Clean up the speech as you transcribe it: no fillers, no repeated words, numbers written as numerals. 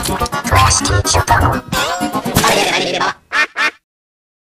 プレスティージョだろ。